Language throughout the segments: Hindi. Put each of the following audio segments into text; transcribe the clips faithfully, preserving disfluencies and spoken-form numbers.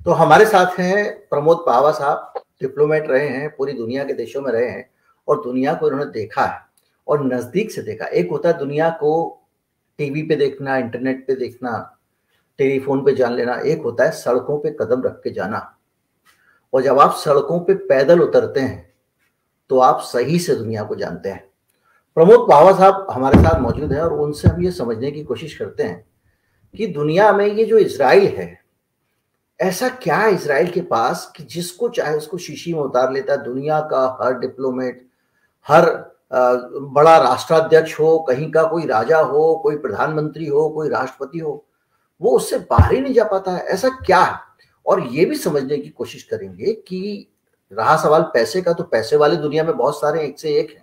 तो हमारे साथ हैं प्रमोद पावा साहब, डिप्लोमेट रहे हैं, पूरी दुनिया के देशों में रहे हैं और दुनिया को इन्होंने देखा है और नजदीक से देखा। एक होता है दुनिया को टीवी पे देखना, इंटरनेट पे देखना, टेलीफोन पे जान लेना, एक होता है सड़कों पे कदम रख के जाना। और जब आप सड़कों पे पैदल उतरते हैं तो आप सही से दुनिया को जानते हैं। प्रमोद पावा साहब हमारे साथ मौजूद हैं और उनसे हम ये समझने की कोशिश करते हैं कि दुनिया में ये जो इजराइल है, ऐसा क्या है इजराइल के पास कि जिसको चाहे उसको शीशी में उतार लेता है। दुनिया का हर डिप्लोमेट, हर बड़ा राष्ट्राध्यक्ष हो, कहीं का कोई राजा हो, कोई प्रधानमंत्री हो, कोई राष्ट्रपति हो, वो उससे बाहर ही नहीं जा पाता है। ऐसा क्या है? और ये भी समझने की कोशिश करेंगे कि रहा सवाल पैसे का, तो पैसे वाले दुनिया में बहुत सारे एक से एक हैं।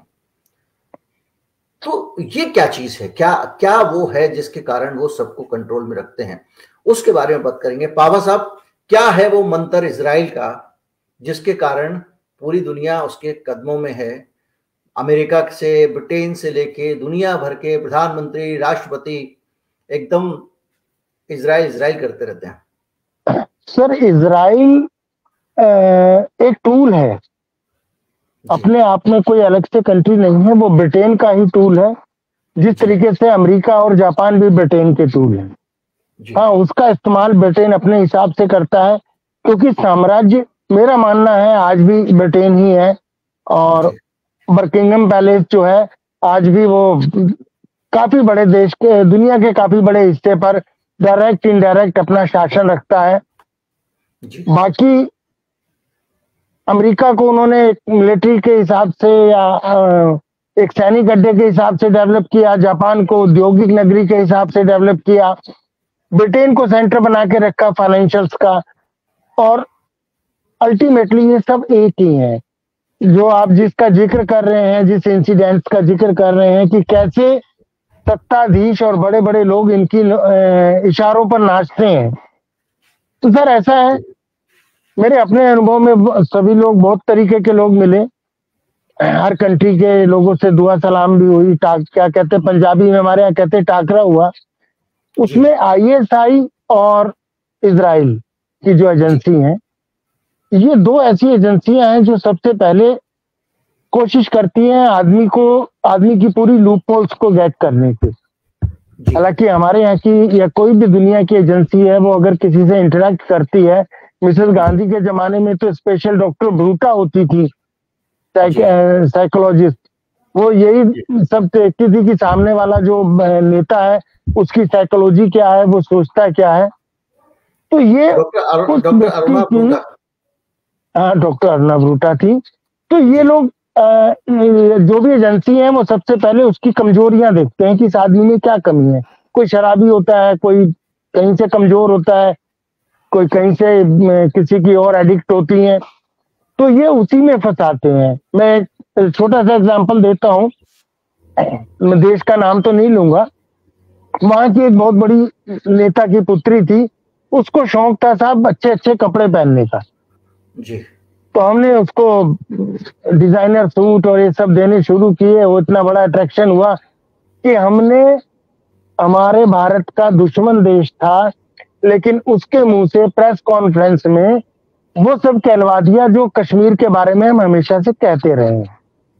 तो ये क्या चीज है, क्या क्या वो है जिसके कारण वो सबको कंट्रोल में रखते हैं, उसके बारे में बात करेंगे। पावा साहब, क्या है वो मंत्र इजराइल का जिसके कारण पूरी दुनिया उसके कदमों में है? अमेरिका से, ब्रिटेन से लेके दुनिया भर के प्रधानमंत्री, राष्ट्रपति एकदम इजराइल इजराइल करते रहते हैं। सर, इजराइल एक टूल है, अपने आप में कोई अलग से कंट्री नहीं है। वो ब्रिटेन का ही टूल है, जिस तरीके से अमेरिका और जापान भी ब्रिटेन के टूल हैं। हाँ, उसका इस्तेमाल ब्रिटेन अपने हिसाब से करता है, क्योंकि साम्राज्य, मेरा मानना है, आज भी ब्रिटेन ही है। और बकिंगम पैलेस जो है, आज भी वो काफी बड़े देश के, दुनिया के काफी बड़े हिस्से पर डायरेक्ट इनडायरेक्ट अपना शासन रखता है। बाकी अमेरिका को उन्होंने एक मिलिट्री के हिसाब से या एक सैनिक अड्डे के हिसाब से डेवलप किया, जापान को औद्योगिक नगरी के हिसाब से डेवलप किया, ब्रिटेन को सेंटर बना के रखा फाइनेंशियल्स का। और अल्टीमेटली ये सब एक ही है। जो आप जिसका जिक्र कर रहे हैं, जिस इंसिडेंट्स का जिक्र कर रहे हैं कि कैसे सत्ताधीश और बड़े बड़े लोग इनकी इशारों पर नाचते हैं, तो सर ऐसा है, मेरे अपने अनुभव में सभी लोग, बहुत तरीके के लोग मिले, हर कंट्री के लोगों से दुआ सलाम भी हुई, क्या कहते हैं पंजाबी में हमारे यहाँ कहते हैं टाकरा हुआ। उसमें आईएसआई और इजराइल की जो एजेंसी हैं, ये दो ऐसी एजेंसियां हैं जो सबसे पहले कोशिश करती हैं आदमी को, आदमी की पूरी लूप होल्स को गेट करने की। हालांकि हमारे यहाँ की या कोई भी दुनिया की एजेंसी है, वो अगर किसी से इंटरेक्ट करती है, मिसेस गांधी के जमाने में तो स्पेशल डॉक्टर ब्रूटा होती थी, साइकोलॉजिस्ट, वो यही सब देखती थी कि सामने वाला जो नेता है उसकी साइकोलॉजी क्या है, वो सोचता क्या है। तो ये हाँ, डॉक्टर अरुणा ब्रूटा थी। तो ये लोग जो भी एजेंसी है, वो सबसे पहले उसकी कमजोरियां देखते हैं कि इस आदमी में क्या कमी है। कोई शराबी होता है, कोई कहीं से कमजोर होता है, कोई कहीं से किसी की और एडिक्ट होती हैं, तो ये उसी में फंसाते हैं। मैं एक छोटा सा एग्जांपल देता हूँ, मैं देश का नाम तो नहीं लूंगा। वहां की एक बहुत बड़ी नेता की पुत्री थी, उसको शौक था साहब अच्छे अच्छे कपड़े पहनने का जी। तो हमने उसको डिजाइनर सूट और ये सब देने शुरू किए। वो इतना बड़ा अट्रैक्शन हुआ कि हमने, हमारे भारत का दुश्मन देश था, लेकिन उसके मुंह से प्रेस कॉन्फ्रेंस में वो सब कहलवा दिया जो कश्मीर के बारे में हम हमेशा से कहते रहे हैं।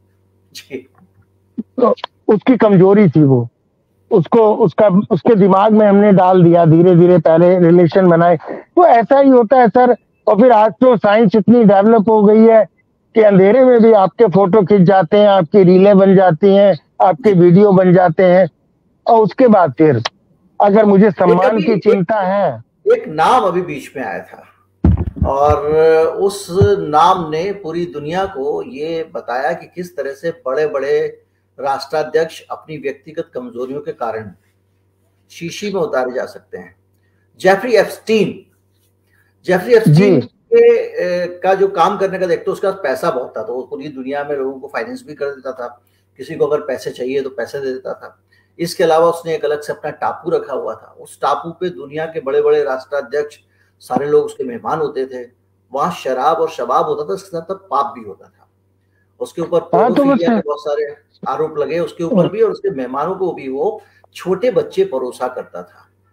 तो उसकी कमजोरी थी वो, उसको उसका उसके दिमाग में हमने डाल दिया, धीरे धीरे पहले रिलेशन बनाए। तो ऐसा ही होता है सर। और फिर आज तो साइंस इतनी डेवलप हो गई है कि अंधेरे में भी आपके फोटो खिंच जाते हैं, आपकी रीलें बन जाती हैं, आपके वीडियो बन जाते हैं। और उसके बाद फिर अगर मुझे सम्मान की चिंता है, एक नाम अभी बीच में आया था और उस नाम ने पूरी दुनिया को ये बताया कि किस तरह से बड़े बड़े राष्ट्राध्यक्ष अपनी व्यक्तिगत कमजोरियों के कारण शीशी में उतारे जा सकते हैं। जेफरी एप्स्टीन जेफरी एप्स्टीन के का जो काम करने का देखते, उसका पैसा बहुत था, तो वो पूरी दुनिया में लोगों को फाइनेंस भी कर देता था। किसी को अगर पैसे चाहिए तो पैसे दे देता था। इसके अलावा उसने एक अलग से अपना टापू रखा हुआ था। उस टापू पे दुनिया के बड़े बड़े राष्ट्राध्यक्ष, सारे लोग उसके मेहमान होते थे। वहां शराब और शबाब होता था, इसके साथ पाप भी होता था। उसके ऊपर पोडोफिलिया के बहुत सारे आरोप लगे उसके ऊपर भी, और उसके मेहमानों को भी वो छोटे बच्चे परोसा करता था।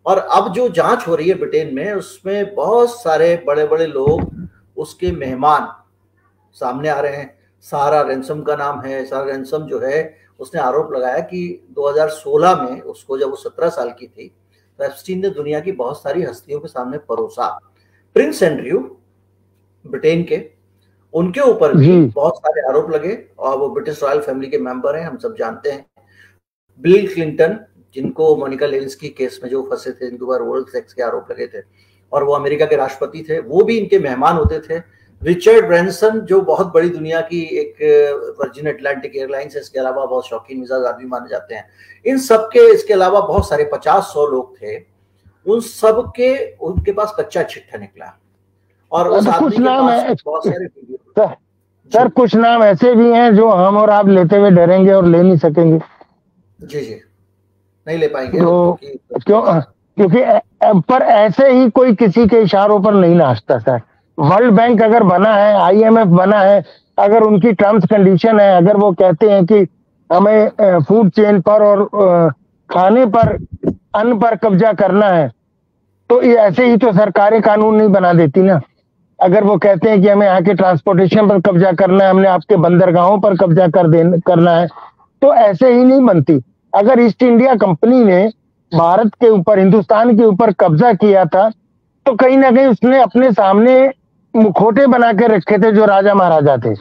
और अब जो जांच हो रही है ब्रिटेन में, उसमें बहुत सारे बड़े बड़े लोग उसके मेहमान सामने आ रहे हैं। सारा रैनसम का नाम है। सारा रैनसम जो है, उसने आरोप लगाया कि दो हज़ार सोलह में उसको, जब वो सत्रह साल की थी, तो एप्स्टीन ने दुनिया की बहुत सारी हस्तियों के सामने परोसा। प्रिंस एंड्रयू ब्रिटेन के, उनके ऊपर भी बहुत सारे आरोप लगे, और वो ब्रिटिश रॉयल फैमिली के मेंबर हैं, हम सब जानते हैं। बिल क्लिंटन, जिनको मोनिका लेविंस्की केस में जो फंसे थे, जिनके ऊपर ओरल सेक्स के आरोप लगे थे, और वो अमेरिका के राष्ट्रपति थे, वो भी इनके मेहमान होते थे। रिचर्ड ब्रैंसन, जो बहुत बड़ी दुनिया की एक वर्जिन अटलांटिक एयरलाइंस है, इसके अलावा बहुत शौकीन मिजाज आदमी माने जाते हैं। इन सब के, इसके अलावा बहुत सारे पचास सौ लोग थे, उन सब के उनके पास कच्चा चिट्ठा निकला। और उस आदमी कुछ के नाम पास है बहुत सारे वीडियो। सर, कुछ नाम ऐसे भी हैं जो हम और आप लेते हुए डरेंगे और ले नहीं सकेंगे। जी जी, नहीं ले पाएंगे तो, क्यों? क्योंकि पर ऐसे ही कोई किसी के इशारों पर नहीं नाचता सर। वर्ल्ड बैंक अगर बना है, आईएमएफ बना है, अगर उनकी टर्म्स कंडीशन है, अगर वो कहते हैं कि हमें फूड चेन पर और खाने पर, अन्न पर कब्जा करना है, तो ये ऐसे ही तो सरकारें कानून नहीं बना देती ना। अगर वो कहते हैं कि हमें यहाँ के ट्रांसपोर्टेशन पर कब्जा करना है, हमने आपके बंदरगाहों पर कब्जा कर देना करना है, तो ऐसे ही नहीं बनती। अगर ईस्ट इंडिया कंपनी ने भारत के ऊपर, हिंदुस्तान के ऊपर कब्जा किया था, तो कहीं ना कहीं उसने अपने सामने मुखौटे बना के रखे थे जो राजा महाराजा थे।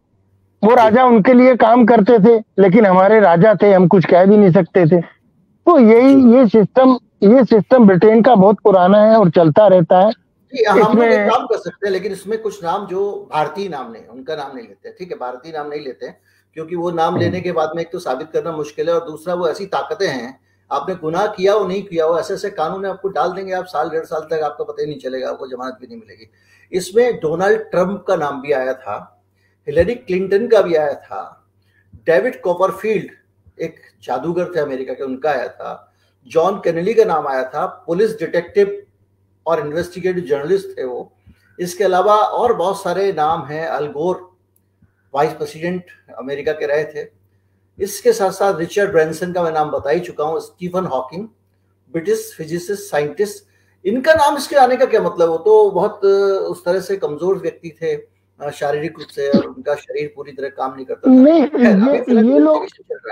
वो राजा उनके लिए काम करते थे, लेकिन हमारे राजा थे, हम कुछ कह भी नहीं सकते थे। तो यही ये सिस्टम ये सिस्टम ब्रिटेन का बहुत पुराना है और चलता रहता है। हम लोग एक काम कर सकते हैं, लेकिन इसमें कुछ नाम जो भारतीय नाम नहीं, उनका नाम नहीं लेते। ठीक है, भारतीय नाम नहीं लेते, क्योंकि वो नाम लेने के बाद में एक तो साबित करना मुश्किल है, और दूसरा वो ऐसी ताकतें हैं, आपने गुनाह किया वो नहीं किया, वो ऐसे ऐसे कानून आपको डाल देंगे, आप साल डेढ़ साल तक आपको पता ही नहीं चलेगा, आपको जमानत भी नहीं मिलेगी। इसमें डोनाल्ड ट्रंप का नाम भी आया था, हिलरी क्लिंटन का भी आया था, डेविड कॉपरफील्ड एक जादूगर थे अमेरिका के, उनका आया था, जॉन केनेडी का नाम आया था, पुलिस डिटेक्टिव और इन्वेस्टिगेटिव जर्नलिस्ट थे वो। इसके अलावा और बहुत सारे नाम हैं। अल गोर वाइस प्रेसिडेंट अमेरिका के रहे थे। इसके साथ साथ रिचर्ड ब्रैंसन का मैं नाम बता ही चुका हूँ, Stephen Hawking, British physicist scientist. इनका नाम इसके आने का क्या मतलब? वो तो बहुत उस तरह से कमजोर व्यक्ति थे शारीरिक रूप से, और उनका शरीर पूरी तरह काम नहीं करता था। नहीं, ये ये लोग,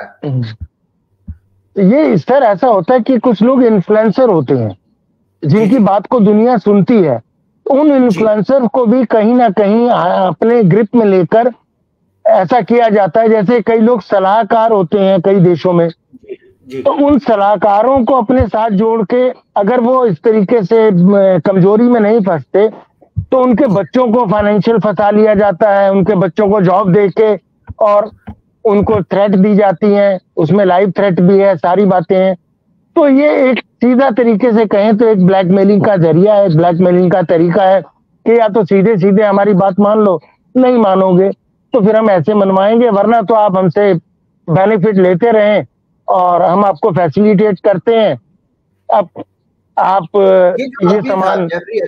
ये सर ऐसा होता है कि कुछ लोग इन्फ्लुएंसर होते हैं जिनकी बात को दुनिया सुनती है। उन इन्फ्लुएंसर को भी कहीं ना कहीं अपने ग्रिप में लेकर ऐसा किया जाता है। जैसे कई लोग सलाहकार होते हैं कई देशों में, तो उन सलाहकारों को अपने साथ जोड़ के, अगर वो इस तरीके से कमजोरी में नहीं फंसते, तो उनके बच्चों को फाइनेंशियल फंसा लिया जाता है, उनके बच्चों को जॉब देके और उनको थ्रेट दी जाती हैं, उसमें लाइव थ्रेट भी है, सारी बातें हैं। तो ये एक सीधा तरीके से कहें तो एक ब्लैकमेलिंग का जरिया है, ब्लैकमेलिंग का तरीका है कि या तो सीधे सीधे हमारी बात मान लो, नहीं मानोगे तो फिर हम ऐसे मनवाएंगे, वरना तो आप हमसे बेनिफिट लेते रहें और हम आपको फैसिलिटेट करते हैं। अब आप ये, ये सामान,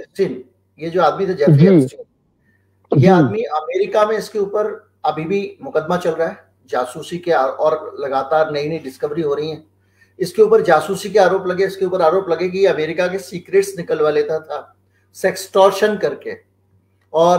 ये जो आदमी था जेफरी एप्स्टीन, ये आदमी अमेरिका में, इसके ऊपर अभी भी मुकदमा चल रहा है जासूसी के, और लगातार नई नई डिस्कवरी हो रही है। इसके ऊपर जासूसी के आरोप लगे, इसके ऊपर आरोप लगे कि अमेरिका के सीक्रेट्स निकलवा लेता था सेक्सटॉर्शन करके, और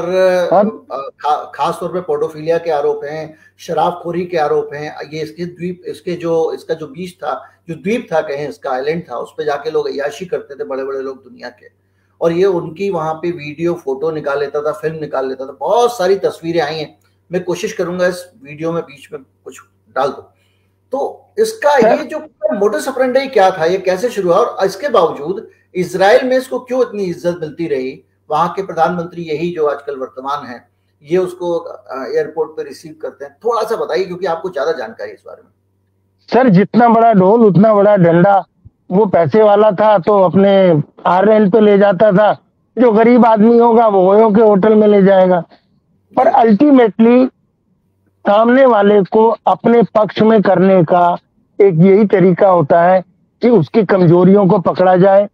खा, खास तौर पे पोडोफिलिया के आरोप हैं, शराबखोरी के आरोप हैं। ये इसके द्वीप, इसके जो इसका जो बीच था, जो द्वीप था, कहें इसका आइलैंड था, उस पर जाके लोग अय्याशी करते थे, बड़े बड़े लोग दुनिया के, और ये उनकी वहां पे वीडियो फोटो निकाल लेता था, फिल्म निकाल लेता था। बहुत सारी तस्वीरें आई हैं, मैं कोशिश करूंगा इस वीडियो में बीच में कुछ डाल दो। तो इसका ये जो मोटस ऑपरेंडी क्या था, ये कैसे शुरू हुआ, और इसके बावजूद इजराइल में इसको क्यों इतनी इज्जत मिलती रही? वहां के प्रधानमंत्री, यही जो आजकल वर्तमान है, ये उसको एयरपोर्ट पे रिसीव करते हैं। थोड़ा सा बताइए, क्योंकि आपको ज्यादा जानकारी इस बारे में। सर, जितना बड़ा ढोल उतना बड़ा डंडा। वो पैसे वाला था तो अपने आर एल पे ले जाता था, जो गरीब आदमी होगा वो ओयो के होटल में ले जाएगा। पर अल्टीमेटली सामने वाले को अपने पक्ष में करने का एक यही तरीका होता है कि उसकी कमजोरियों को पकड़ा जाए,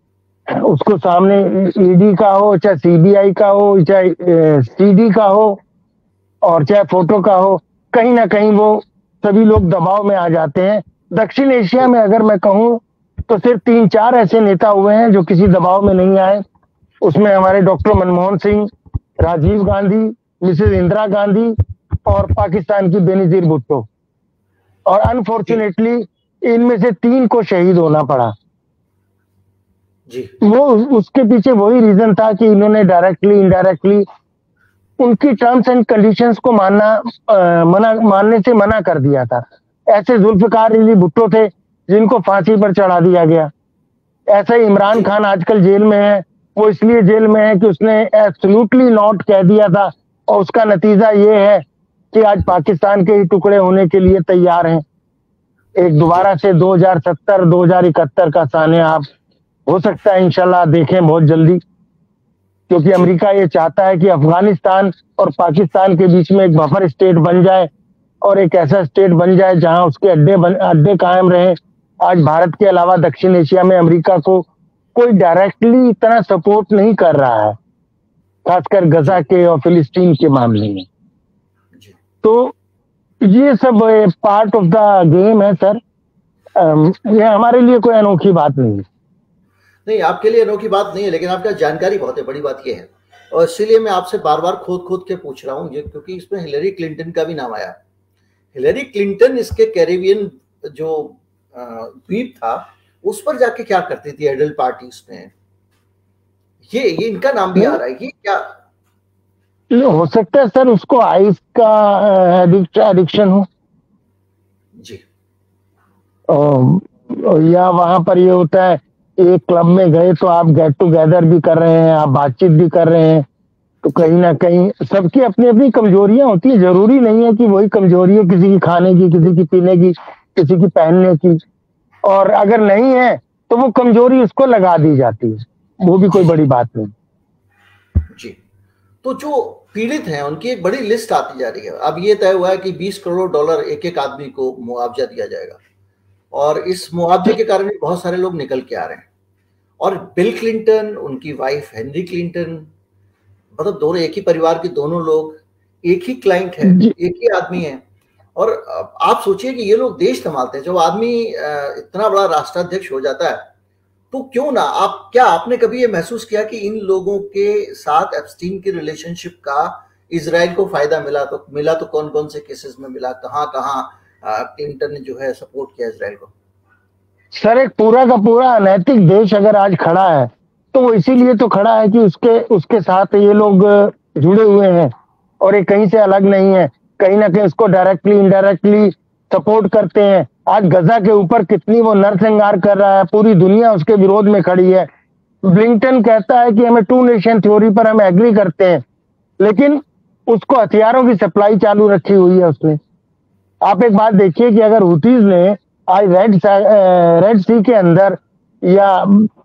उसको सामने ईडी का हो, चाहे सीबीआई का हो, चाहे सीडी का हो, और चाहे फोटो का हो, कहीं ना कहीं वो सभी लोग दबाव में आ जाते हैं। दक्षिण एशिया में अगर मैं कहूँ तो सिर्फ तीन चार ऐसे नेता हुए हैं जो किसी दबाव में नहीं आए। उसमें हमारे डॉक्टर मनमोहन सिंह, राजीव गांधी, मिसेस इंदिरा गांधी और पाकिस्तान की बेनजीर भुट्टो। और अनफॉर्चुनेटली इनमें से तीन को शहीद होना पड़ा जी। वो उसके पीछे वही रीजन था कि इन्होंने डायरेक्टली इनडायरेक्टली उनकी टर्म्स एंड कंडीशंस को मानना आ, मना मानने से मना कर दिया था। ऐसे जुल्फिकार अली भुट्टो थे जिनको फांसी पर चढ़ा दिया गया। ऐसा ही इमरान खान आजकल जेल में है। वो इसलिए जेल में है कि उसने एब्सोल्युटली नॉट कह दिया था, और उसका नतीजा ये है कि आज पाकिस्तान के ही टुकड़े होने के लिए तैयार हैं। एक दोबारा से दो हज़ार सत्तर दो हज़ार इकहत्तर का साने आप हो सकता है इंशाल्लाह देखें बहुत जल्दी, क्योंकि अमेरिका ये चाहता है कि अफगानिस्तान और पाकिस्तान के बीच में एक बफर स्टेट बन जाए और एक ऐसा स्टेट बन जाए जहां उसके अड्डे अड्डे कायम रहे। आज भारत के अलावा दक्षिण एशिया में अमेरिका को कोई डायरेक्टली इतना सपोर्ट नहीं कर रहा है, खासकर गजा के और फिलिस्तीन के मामले में। तो ये सब पार्ट ऑफ द गेम है सर। ये हमारे लिए कोई अनोखी बात नहीं है। नहीं, आपके लिए अनोखी बात नहीं है, लेकिन आपका जानकारी बहुत है, बड़ी बात यह है। और इसीलिए मैं आपसे बार बार खोद खोद के पूछ रहा हूँ, क्योंकि इसमें हिलरी क्लिंटन का भी नाम आया। हिलरी क्लिंटन इसके कैरेबियन जो द्वीप था उस पर जाके क्या करती थी एडल्ट पार्टीज में, ये ये इनका नाम भी आ रहा है। ये क्या हो सकता है सर, उसको आइस का एडिक्शन हो जी। और या वहां पर ये होता है एक क्लब में गए तो आप गेट टुगेदर भी कर रहे हैं, आप बातचीत भी कर रहे हैं, तो कहीं ना कहीं सबकी अपनी अपनी कमजोरियां होती है। जरूरी नहीं है कि वही कमजोरी है किसी की खाने की, किसी की पीने की, किसी की पहनने की। और अगर नहीं है तो वो कमजोरी उसको लगा दी जाती है, वो भी कोई बड़ी बात नहीं जी। तो जो पीड़ित हैं उनकी एक बड़ी लिस्ट आती जा रही है। अब ये तय हुआ है कि बीस करोड़ डॉलर एक एक आदमी को मुआवजा दिया जाएगा, और इस मुआवजे के कारण बहुत सारे लोग निकल के आ रहे हैं। और बिल क्लिंटन, उनकी वाइफ हेनरी क्लिंटन, मतलब दोनों एक ही परिवार के दोनों लोग, एक ही क्लाइंट है, एक ही आदमी है। और आप सोचिए कि ये लोग देश संभालते हैं। जब आदमी इतना बड़ा राष्ट्राध्यक्ष हो जाता है तो क्यों ना, आप क्या आपने कभी ये महसूस किया कि इन लोगों के साथ एप्स्टीन की रिलेशनशिप का इजराइल को फायदा मिला? तो मिला तो कौन कौन से केसेस में मिला, कहां कहां क्लिंटन ने जो है सपोर्ट किया इजराइल को? सर, एक पूरा का पूरा अनैतिक देश अगर आज खड़ा है तो वो इसीलिए तो खड़ा है कि उसके उसके साथ ये लोग जुड़े हुए हैं और ये कहीं से अलग नहीं है। कहीं ना कहीं उसको डायरेक्टली इनडायरेक्टली सपोर्ट करते हैं। आज गजा के ऊपर कितनी वो नरसंहार कर रहा है, पूरी दुनिया उसके विरोध में खड़ी है। ब्लिंकटन कहता है कि हमें टू नेशन थ्योरी पर हम एग्री करते हैं, लेकिन उसको हथियारों की सप्लाई चालू रखी हुई है उसने। आप एक बात देखिए कि अगर हुतीज ने आज रेड रेड सी के अंदर या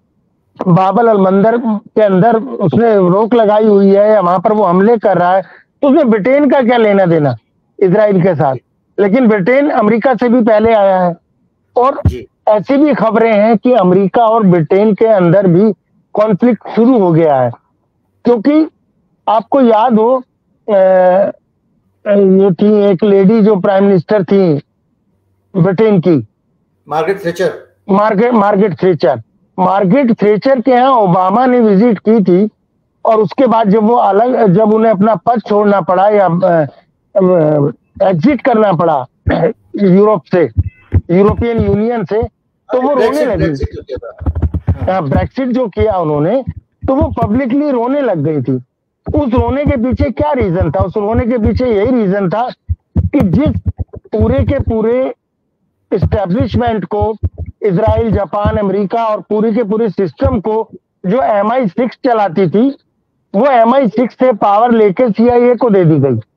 बाबल अल मंदर के अंदर उसने रोक लगाई हुई है या वहां पर वो हमले कर रहा है, तो उसमें ब्रिटेन का क्या लेना देना इजराइल के साथ? लेकिन ब्रिटेन अमेरिका से भी पहले आया है। और ऐसी भी खबरें हैं कि अमेरिका और ब्रिटेन के अंदर भी कॉन्फ्लिक्ट शुरू हो गया है, क्योंकि आपको याद हो आ, ये थी एक लेडी जो प्राइम मिनिस्टर थी ब्रिटेन की, Margaret Thatcher. Margaret Margaret Thatcher Margaret Thatcher के यहाँ ओबामा ने विजिट की थी, और उसके बाद जब वो अलग जब उन्हें अपना पद छोड़ना पड़ा या एग्जिट करना पड़ा यूरोप से, यूरोपियन यूनियन से, तो वो रोने लगी। ब्रेक्सिट जो किया उन्होंने, तो वो पब्लिकली रोने लग गई थी। उस रोने के पीछे क्या रीजन था? उस रोने के पीछे यही रीजन था कि जिस पूरे के पूरे इस्टेब्लिशमेंट को, इजराइल, जापान, अमेरिका और पूरी के पूरे सिस्टम को जो एम आई सिक्स चलाती थी, वो एम आई सिक्स से पावर लेकर सी आई ए को दे दी गई।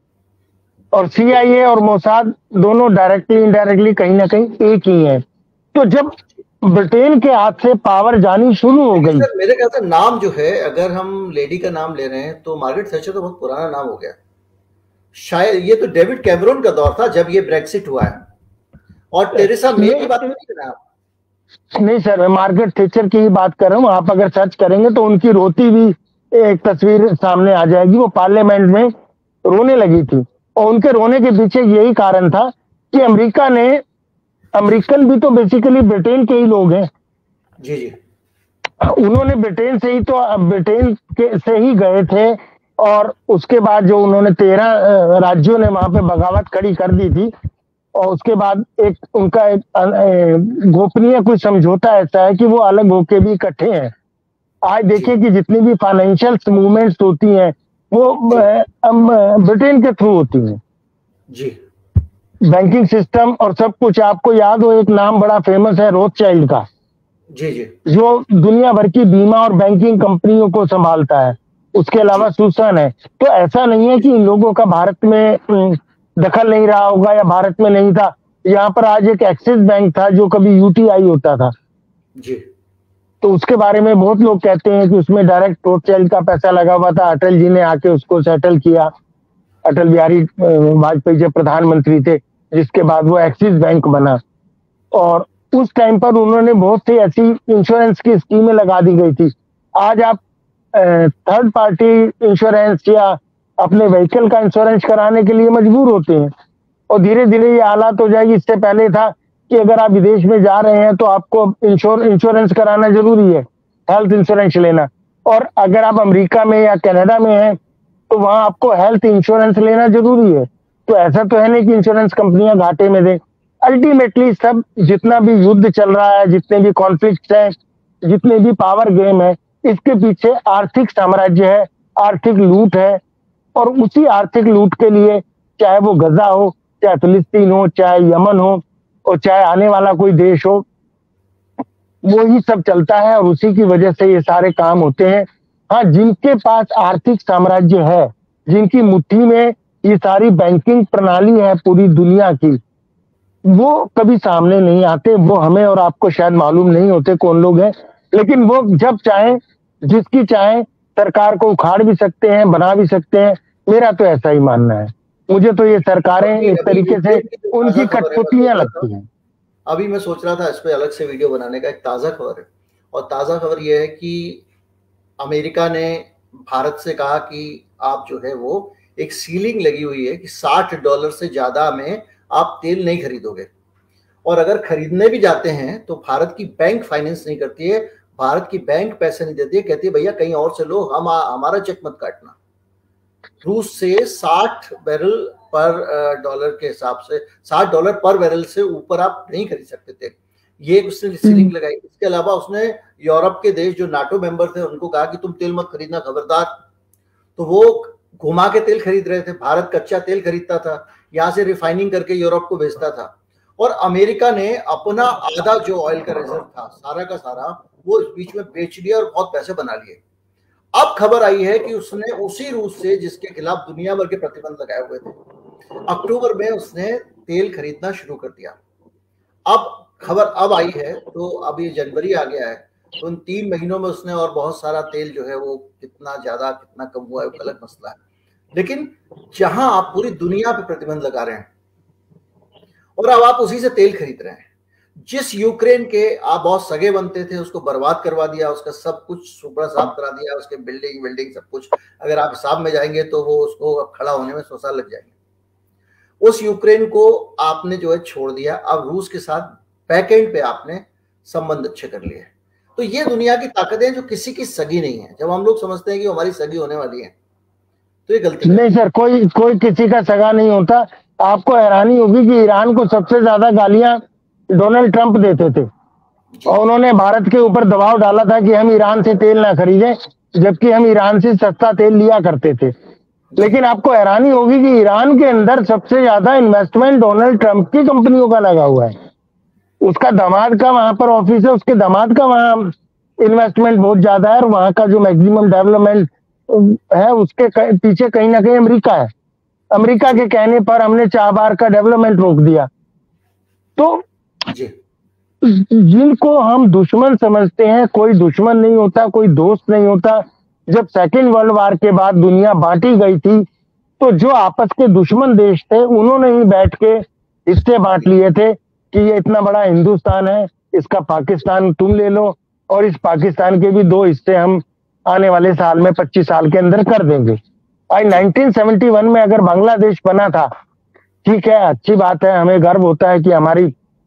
और सी आई ए और मोसाद दोनों डायरेक्टली इनडायरेक्टली कहीं ना कहीं एक ही हैं। तो जब ब्रिटेन के हाथ से पावर जानी शुरू हो गई, मेरे ख्याल से नाम जो है, अगर हम लेडी का नाम ले रहे हैं तो मार्गरेट थैचर तो बहुत पुराना नाम हो गया। शायद ये तो डेविड कैमरून का दौर था जब ये ब्रेक्सिट हुआ है। और टेरेसा मे की बात नहीं कर रहे आप? नहीं सर, मैं मार्गरेट थैचर की ही बात कर रहा हूँ। आप अगर सर्च करेंगे तो उनकी रोती हुई एक तस्वीर सामने आ जाएगी। वो पार्लियामेंट में रोने लगी थी, और उनके रोने के पीछे यही कारण था कि अमेरिका ने अमेरिकन भी तो बेसिकली ब्रिटेन के ही लोग हैं। जी जी। उन्होंने ब्रिटेन से ही तो ब्रिटेन के से ही गए थे, और उसके बाद जो उन्होंने तेरह राज्यों ने वहां पे बगावत खड़ी कर दी थी, और उसके बाद एक उनका एक गोपनीय कोई समझौता ऐसा है कि वो अलग होके भी इकट्ठे हैं। आज देखिए कि जितनी भी फाइनेंशियल मूवमेंट्स होती हैं वो ब्रिटेन के थ्रू होती हैं जी। बैंकिंग सिस्टम और सब कुछ। आपको याद हो, एक नाम बड़ा फेमस है रोथशाइल्ड का, जी जी, जो दुनिया भर की बीमा और बैंकिंग कंपनियों को संभालता है। उसके अलावा सुसन है। तो ऐसा नहीं है कि इन लोगों का भारत में दखल नहीं रहा होगा या भारत में नहीं था। यहाँ पर आज एक एक्सिस बैंक था जो कभी यूटीआई होता था जी। तो उसके बारे में बहुत लोग कहते हैं कि उसमें डायरेक्ट रोथशाइल्ड का पैसा लगा हुआ था। अटल जी ने आके उसको सेटल किया, अटल बिहारी वाजपेयी जब प्रधानमंत्री थे, जिसके बाद वो एक्सिस बैंक बना। और उस टाइम पर उन्होंने बहुत सी ऐसी इंश्योरेंस की स्कीमें लगा दी गई थी। आज आप थर्ड पार्टी इंश्योरेंस या अपने व्हीकल का इंश्योरेंस कराने के लिए मजबूर होते हैं, और धीरे धीरे ये हालात हो जाएगी। इससे पहले था कि अगर आप विदेश में जा रहे हैं तो आपको इंश्योर इंश्योरेंस कराना जरूरी है, हेल्थ इंश्योरेंस लेना। और अगर आप अमेरिका में या कनाडा में हैं तो वहां आपको हेल्थ इंश्योरेंस लेना जरूरी है। तो ऐसा तो है नहीं कि इंश्योरेंस कंपनियां घाटे में दें। अल्टीमेटली सब जितना भी युद्ध चल रहा है, जितने भी कॉन्फ्लिक्ट है, जितने भी पावर गेम है, इसके पीछे आर्थिक साम्राज्य है, आर्थिक लूट है। और उसी आर्थिक लूट के लिए चाहे वो गजा हो, चाहे फिलिस्तीन हो, चाहे यमन हो, और चाहे आने वाला कोई देश हो, वो ही सब चलता है और उसी की वजह से ये सारे काम होते हैं। हाँ, जिनके पास आर्थिक साम्राज्य है, जिनकी मुट्ठी में ये सारी बैंकिंग प्रणाली है पूरी दुनिया की, वो कभी सामने नहीं आते। वो हमें और आपको शायद मालूम नहीं होते कौन लोग हैं, लेकिन वो जब चाहें, जिसकी चाहें, सरकार को उखाड़ भी सकते हैं, बना भी सकते हैं। मेरा तो ऐसा ही मानना है। मुझे तो ये सरकारें एक तरीके से उनकी कठपुतलियां लगती हैं। अभी मैं सोच रहा था इस पे अलग से वीडियो बनाने का। एक ताज़ा खबर है, और ताज़ा खबर यह है कि अमेरिका ने भारत से कहा कि आप जो है वो एक सीलिंग लगी हुई है कि साठ डॉलर से ज़्यादा में आप तेल नहीं खरीदोगे, और अगर खरीदने भी जाते हैं तो भारत की बैंक फाइनेंस नहीं करती है, भारत की बैंक पैसे नहीं देती है, कहती है भैया कहीं और से लो, हम हमारा चेक मत काटना। रूस से साठ बैरल पर डॉलर के हिसाब से, साठ डॉलर पर बैरल से ऊपर आप नहीं खरीद सकते थे। ये उसने सीलिंग लगाई। इसके अलावा उसने यूरोप के देश जो नाटो मेंबर थे उनको कहा कि तुम तेल मत खरीदना, खबरदार। तो वो घुमा के तेल खरीद रहे थे। भारत कच्चा तेल खरीदता था, यहाँ से रिफाइनिंग करके यूरोप को भेजता था, और अमेरिका ने अपना आधा जो ऑयल का रिजर्व था सारा का सारा वो इस बीच में बेच दिया और बहुत पैसे बना लिए। अब खबर आई है कि उसने उसी रूस से, जिसके खिलाफ दुनिया भर के प्रतिबंध लगाए हुए थे, अक्टूबर में उसने तेल खरीदना शुरू कर दिया। अब खबर अब आई है, तो अब ये जनवरी आ गया है, तो उन तीन महीनों में उसने और बहुत सारा तेल जो है वो कितना ज्यादा कितना कम हुआ है वो अलग मसला है। लेकिन जहां आप पूरी दुनिया पे प्रतिबंध लगा रहे हैं और अब आप उसी से तेल खरीद रहे हैं, जिस यूक्रेन के आप बहुत सगे बनते थे उसको बर्बाद करवा दिया, उसका सब कुछ सुपड़ा साफ करा दिया, उसके बिल्डिंग बिल्डिंग सब कुछ। अगर आप हिसाब में जाएंगे तो वो उसको अब खड़ा होने में सौ साल लग जाएंगे। उस यूक्रेन को आपने जो है छोड़ दिया, अब रूस के साथ बैकएंड पे आपने संबंध अच्छे कर लिए। तो ये दुनिया की ताकतें जो किसी की सगी नहीं है। जब हम लोग समझते हैं कि हमारी सगी होने वाली है तो ये गलती नहीं सर, कोई कोई किसी का सगा नहीं होता। आपको हैरानी होगी कि ईरान को सबसे ज्यादा गालियां डोनाल्ड ट्रंप देते थे, और उन्होंने भारत के ऊपर दबाव डाला था कि हम ईरान से तेल ना खरीदें, जबकि हम ईरान से सस्ता तेल लिया करते थे। लेकिन आपको हैरानी होगी कि ईरान के अंदर सबसे ज्यादा इन्वेस्टमेंट डोनाल्ड ट्रंप की कंपनियों का लगा हुआ है। उसका दामाद का वहां पर ऑफिस है, उसके दामाद का वहां इन्वेस्टमेंट बहुत ज्यादा है, और वहां का जो मैक्सिमम डेवलपमेंट है उसके पीछे कहीं ना कहीं अमेरिका है। अमेरिका के कहने पर हमने चाबार का डेवलपमेंट रोक दिया। तो जिनको हम दुश्मन समझते हैं, कोई दुश्मन नहीं होता, कोई दोस्त नहीं होता। जब सेकेंड वर्ल्ड वार के बाद दुनिया बांटी गई थी तो जो आपस के दुश्मन देश थे उन्होंने ही बैठ के हिस्से बांट लिए थे कि ये इतना बड़ा हिंदुस्तान है, इसका पाकिस्तान तुम ले लो, और इस पाकिस्तान के भी दो हिस्से हम आने वाले साल में पच्चीस साल के अंदर कर देंगे। आज नाइनटीन सेवेंटी वन में अगर बांग्लादेश बना था, ठीक है, अच्छी बात है, हमें गर्व होता है कि हमारी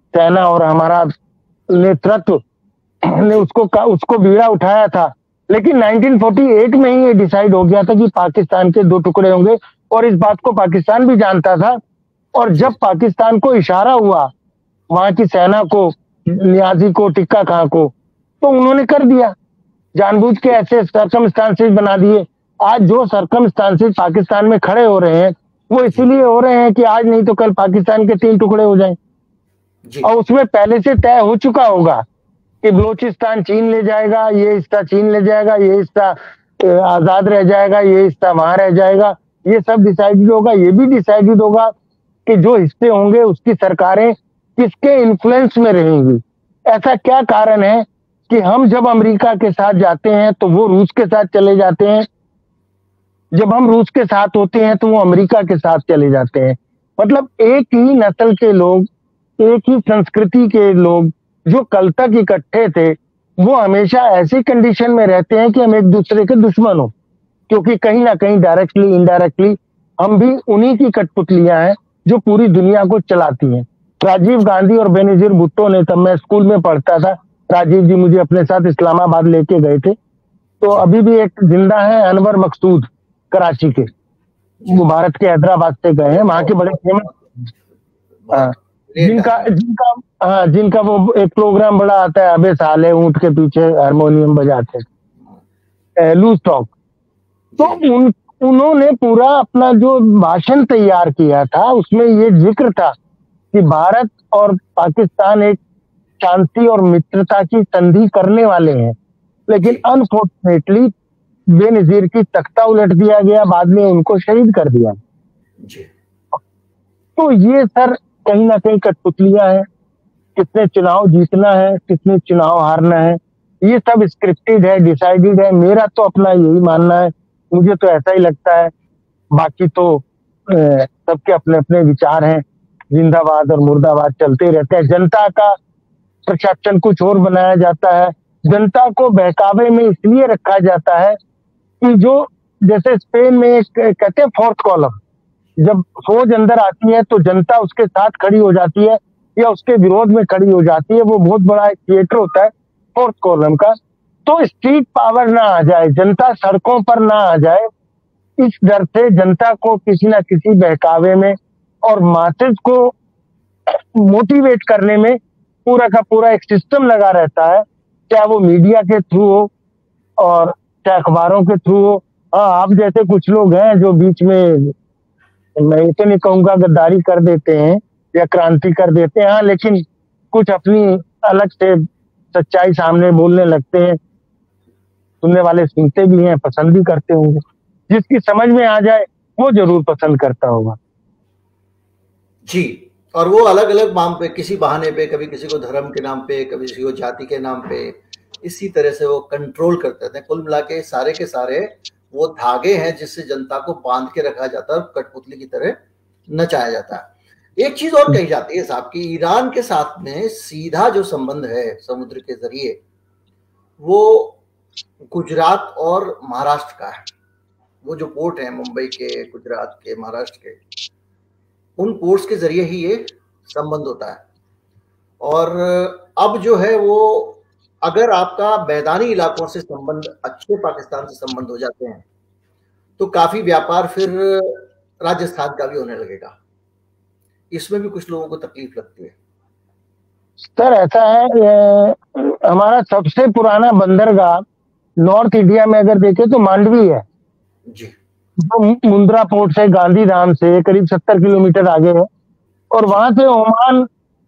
सेना और हमारा नेतृत्व ने उसको उसको बीड़ा उठाया था। लेकिन नाइनटीन फोर्टी एट में ही ये डिसाइड हो गया था कि पाकिस्तान के दो टुकड़े होंगे, और इस बात को पाकिस्तान भी जानता था। और जब पाकिस्तान को इशारा हुआ वहां की सेना को, नियाजी को, टिक्का खां को, तो उन्होंने कर दिया, जानबूझ के ऐसे सर्कमस्टांसेस बना दिए। आज जो सर्कमस्टांसेस पाकिस्तान में खड़े हो रहे हैं वो इसीलिए हो रहे हैं कि आज नहीं तो कल पाकिस्तान के तीन टुकड़े हो जाएं। और उसमें पहले से तय हो चुका होगा कि बलोचिस्तान चीन ले जाएगा, ये हिस्सा चीन ले जाएगा, ये हिस्सा आजाद रह जाएगा, ये हिस्सा वहां रह जाएगा। ये सब डिसाइडेड होगा। ये भी डिसाइडेड होगा कि जो हिस्से होंगे उसकी सरकारें किसके इन्फ्लुएंस में रहेंगी। ऐसा क्या कारण है कि हम जब अमेरिका के साथ जाते हैं तो वो रूस के साथ चले जाते हैं, जब हम रूस के साथ होते हैं तो वो अमेरिका के साथ चले जाते हैं। मतलब एक ही नस्ल के लोग, एक ही संस्कृति के लोग जो कल तक इकट्ठे थे, वो हमेशा ऐसी कंडीशन में रहते हैं कि हम एक दूसरे के दुश्मन हो, क्योंकि कहीं ना कहीं डायरेक्टली इनडायरेक्टली हम भी उन्हीं की कठपुतलियां हैं जो पूरी दुनिया को चलाती हैं। राजीव गांधी और बेनजीर भुट्टो ने, तब मैं स्कूल में पढ़ता था, राजीव जी मुझे अपने साथ इस्लामाबाद लेके गए थे, तो अभी भी एक जिंदा है अनवर मकसूद कराची के, वो भारत के हैदराबाद से गए हैं, वहां के बड़े फेमस, जिनका जिनका हाँ जिनका वो एक प्रोग्राम बड़ा आता है, अबे साले ऊंट के पीछे हारमोनियम बजाते, लूज टॉक। तो उन उन्होंने पूरा अपना जो भाषण तैयार किया था उसमें ये जिक्र था कि भारत और पाकिस्तान एक शांति और मित्रता की संधि करने वाले हैं, लेकिन अनफॉर्चुनेटली बेनजीर की तख्ता उलट दिया गया, बाद में उनको शहीद कर दिया। तो ये सर कहीं ना कहीं कठपुतलियां हैं। किसने चुनाव जीतना है, किसने चुनाव हारना है, ये सब स्क्रिप्टेड है, डिसाइडेड है। मेरा तो अपना यही मानना है, मुझे तो ऐसा ही लगता है। बाकी तो सबके अपने अपने विचार हैं, जिंदाबाद और मुर्दाबाद चलते रहते हैं। जनता का परसेप्शन कुछ और बनाया जाता है, जनता को बहकावे में इसलिए रखा जाता है कि जो, जैसे स्पेन में एक कहते हैं फोर्थ कॉलम, जब फौज अंदर आती है तो जनता उसके साथ खड़ी हो जाती है या उसके विरोध में खड़ी हो जाती है। वो बहुत बड़ा एक थिएटर होता है फोर्थ कॉलम का। तो स्ट्रीट पावर ना आ जाए, जनता सड़कों पर ना आ जाए, इस डर से जनता को किसी ना किसी बहकावे में और मासेस को मोटिवेट करने में पूरा का पूरा एक सिस्टम लगा रहता है, चाहे वो मीडिया के थ्रू हो और चाहे अखबारों के थ्रू हो। हाँ, आप जैसे कुछ लोग हैं जो बीच में, मैं ये तो नहीं कहूंगा गद्दारी कर देते हैं या क्रांति कर देते हैं, हाँ, लेकिन कुछ अपनी अलग से सच्चाई सामने बोलने लगते हैं, सुनने वाले सुनते भी हैं, पसंद भी करते होंगे। जिसकी समझ में आ जाए वो जरूर पसंद करता होगा जी। और वो अलग अलग नाम पे, किसी बहाने पे, कभी किसी को धर्म के नाम पे, कभी किसी को जाति के नाम पे, इसी तरह से वो कंट्रोल करते थे। कुल मिला के सारे के सारे वो धागे हैं जिससे जनता को बांध के रखा जाता है, कठपुतली की तरह नचाया जाता है। एक चीज और कही जाती है साहब कि ईरान के साथ में सीधा जो संबंध है समुद्र के जरिए, वो गुजरात और महाराष्ट्र का है। वो जो पोर्ट है मुंबई के, गुजरात के, महाराष्ट्र के, उन पोर्ट्स के जरिए ही ये संबंध होता है। और अब जो है वो, अगर आपका मैदानी इलाकों से संबंध अच्छे, पाकिस्तान से संबंध हो जाते हैं, तो काफी व्यापार फिर राजस्थान का भी होने लगेगा। इसमें भी कुछ लोगों को तकलीफ लगती है। सर ऐसा है, हमारा सबसे पुराना बंदरगाह नॉर्थ इंडिया में अगर देखें तो मांडवी है जी, जो मुंद्रा पोर्ट से, गांधीधाम से करीब सत्तर किलोमीटर आगे है। और वहां से ओमान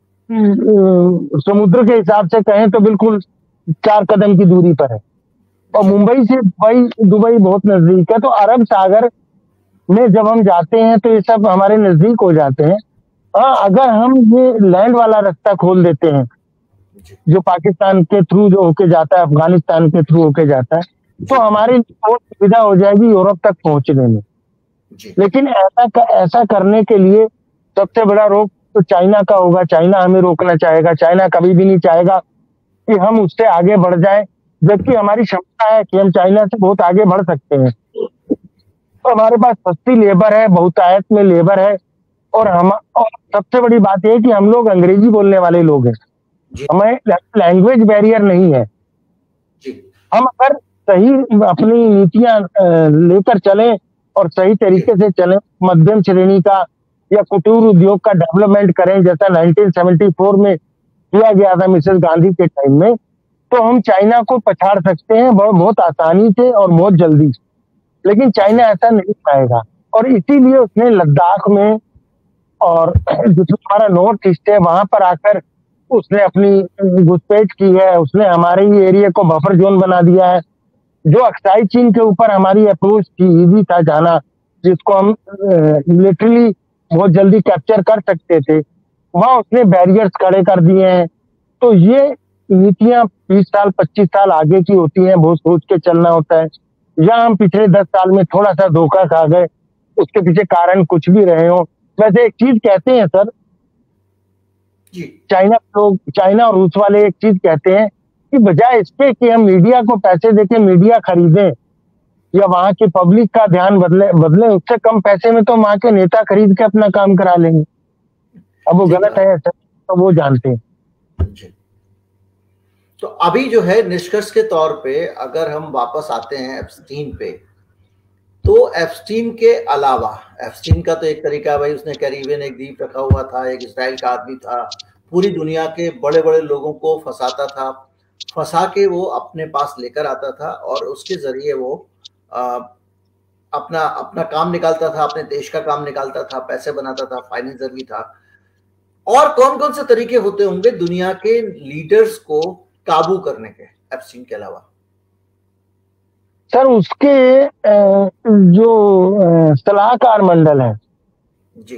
समुद्र के हिसाब से कहें तो बिल्कुल चार कदम की दूरी पर है। और मुंबई से दुबई दुबई बहुत नजदीक है। तो अरब सागर में जब हम जाते हैं तो ये सब हमारे नजदीक हो जाते हैं। हाँ, अगर हम ये लैंड वाला रास्ता खोल देते हैं जो पाकिस्तान के थ्रू जो होके जाता है, अफगानिस्तान के थ्रू होके जाता है, तो हमारी बहुत सुविधा हो जाएगी यूरोप तक पहुंचने में। लेकिन ऐसा ऐसा करने के लिए सबसे बड़ा रोक तो चाइना का होगा। चाइना हमें रोकना चाहेगा। चाइना कभी भी नहीं चाहेगा कि हम उससे आगे बढ़ जाएं, जबकि हमारी क्षमता है कि हम चाइना से बहुत आगे बढ़ सकते हैं। तो हमारे पास सस्ती लेबर है, बहुतायत में लेबर है, और हम और सबसे बड़ी बात यह है कि हम लोग अंग्रेजी बोलने वाले लोग हैं, हमें लैंग्वेज बैरियर नहीं है। हम अगर सही अपनी नीतियां लेकर चलें और सही तरीके से चलें, मध्यम श्रेणी का या कुटीर उद्योग का डेवलपमेंट करें जैसा नाइनटीन सेवेंटी फोर में किया गया था मिसेस गांधी के टाइम में, तो हम चाइना को पछाड़ सकते हैं बहुत बहुत आसानी से और बहुत जल्दी। लेकिन चाइना ऐसा नहीं पाएगा और इसीलिए उसने लद्दाख में और जो हमारा नॉर्थ ईस्ट है वहां पर आकर उसने अपनी घुसपैठ की है। उसने हमारे ही एरिया को बफर जोन बना दिया है। जो अक्साई चीन के ऊपर हमारी अप्रोच थी, इजी था जाना, जिसको हम लिटरली बहुत जल्दी कैप्चर कर सकते थे, वहां उसने बैरियर्स खड़े कर दिए हैं। तो ये नीतियां बीस साल पच्चीस साल आगे की होती हैं, बहुत सोच के चलना होता है। या हम पिछले दस साल में थोड़ा सा धोखा खा गए, उसके पीछे कारण कुछ भी रहे हो। वैसे एक चीज कहते हैं सर, चाइना लोग, चाइना और रूस वाले एक चीज कहते हैं कि बजाय इसके कि हम मीडिया को पैसे देके मीडिया खरीदें या वहां की पब्लिक का ध्यान बदले बदले उससे कम पैसे में तो वहां के नेता खरीद के अपना काम करा लेंगे। अब वो गलत है तो वो जानते हैं। तो अभी जो है निष्कर्ष के तौर पे अगर हम वापस आते हैं एप्स्टीन पे, तो एप्स्टीन के अलावा, एप्स्टीन का तो एक तरीका भाई उसने कैरिबियन एक द्वीप रखा हुआ था, एक इजराइल का आदमी था, पूरी दुनिया के बड़े बड़े लोगों को फंसाता था, फंसा के वो अपने पास लेकर आता था और उसके जरिए वो आ, अपना अपना काम निकालता था, अपने देश का काम निकालता था, पैसे बनाता था, फाइनेंसर भी था। और कौन कौन से तरीके होते होंगे दुनिया के लीडर्स को काबू करने के एप्स्टीन के अलावा? सर उसके जो सलाहकार मंडल है जी,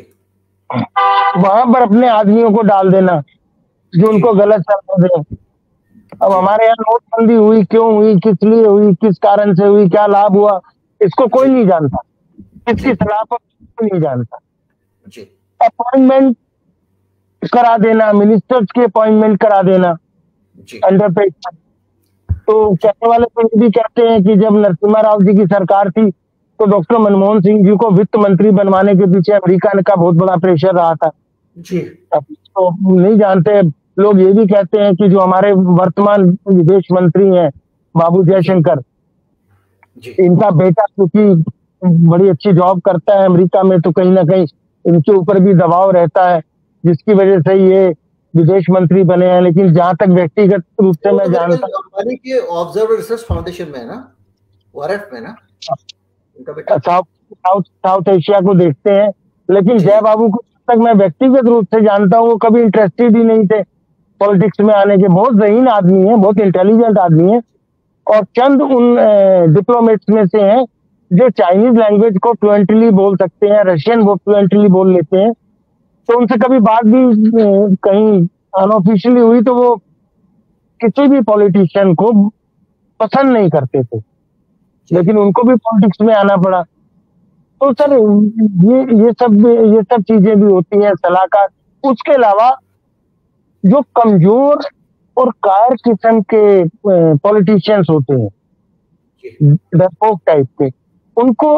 वहां पर अपने आदमियों को डाल देना जो उनको गलत सलाह दे। अब हमारे यहाँ नोटबंदी हुई, क्यों हुई, किस लिए हुई, किस कारण से हुई, क्या लाभ हुआ, इसको कोई नहीं जानता, किसकी सलाह पर नहीं जानता। अपॉइंटमेंट करा देना, मिनिस्टर्स की अपॉइंटमेंट करा देना अंडर पेड। तो कहने वाले तो ये भी कहते हैं कि जब नरसिम्हा राव जी की सरकार थी तो डॉक्टर मनमोहन सिंह जी को वित्त मंत्री बनवाने के पीछे अमेरिका का बहुत बड़ा प्रेशर रहा था जी। अब तो नहीं जानते लोग। ये भी कहते हैं कि जो हमारे वर्तमान विदेश मंत्री हैं बाबू जयशंकर, इनका बेटा क्योंकि बड़ी अच्छी जॉब करता है अमेरिका में, तो कहीं ना कहीं इनके ऊपर भी दबाव रहता है जिसकी वजह से ये विदेश मंत्री बने हैं। लेकिन जहां तक व्यक्तिगत रूप से मैं जानता हूँ कि ऑब्जर्वर रिसर्च फाउंडेशन में ना, ओआरएफ में ना, साउथ साउथ साउथ एशिया को देखते हैं। लेकिन जय बाबू को तक मैं व्यक्तिगत रूप से जानता हूँ, वो कभी इंटरेस्टेड ही नहीं थे पॉलिटिक्स में आने के। बहुत ज़हीन आदमी है, बहुत इंटेलिजेंट आदमी है और चंद उन डिप्लोमेट्स में से हैं जो चाइनीज लैंग्वेज को फ्लुएंटली बोल सकते हैं, रशियन वो फ्लुएंटली बोल लेते हैं। तो उनसे कभी बात भी कहीं अनऑफिशियली हुई तो वो किसी भी पॉलिटिशियन को पसंद नहीं करते थे, लेकिन उनको भी पॉलिटिक्स में आना पड़ा। तो सर ये ये सब ये सब चीजें भी होती हैं, सलाहकार। उसके अलावा जो कमजोर और कायर किस्म के पॉलिटिशियंस होते हैं, डरपोक टाइप के, उनको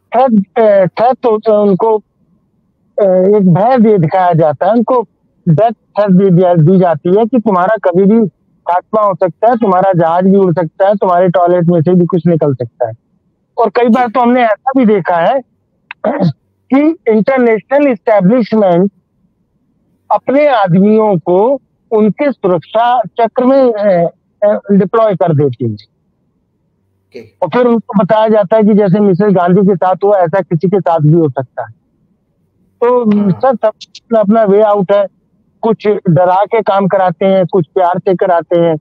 थ्रेट होता है, उनको एक भय दे दिखाया जाता है, उनको डेथ थ्रेट दी जाती है कि तुम्हारा कभी भी खात्मा हो सकता है, तुम्हारा जहाज भी उड़ सकता है, तुम्हारे टॉयलेट में से भी कुछ निकल सकता है। और कई बार तो हमने ऐसा भी देखा है कि इंटरनेशनल इस्टेब्लिशमेंट अपने आदमियों को उनके सुरक्षा चक्र में डिप्लॉय कर देती है और फिर उनको बताया जाता है कि जैसे मिसेस गांधी के साथ हुआ ऐसा किसी के साथ भी हो सकता है। तो सर सब अपना वे आउट है, कुछ डरा के काम कराते हैं, कुछ प्यार से कराते हैं,